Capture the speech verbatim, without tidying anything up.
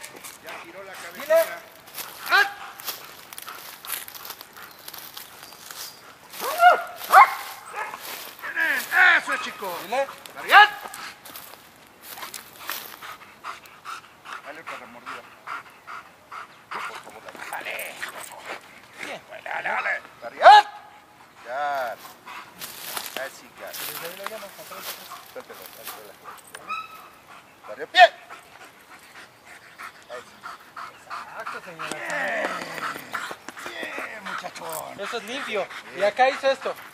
Ya giró la cabecita. Dile. ¡Ah! ¡Bien! ¡Eso es, chico! Dile. ¡Bien! Dale otra remordida. Por favor, dale. Dale. Bien. Dale, dale, dale. ¡Bien! Ya. Así, ya. Desde ahí lo llamas, atrás, atrás. Suéltelo, suéltelo. ¡Dale, pie! Ahí sí. Exacto, señora. Bien, bien, muchachón. Eso es limpio. Y acá hizo esto.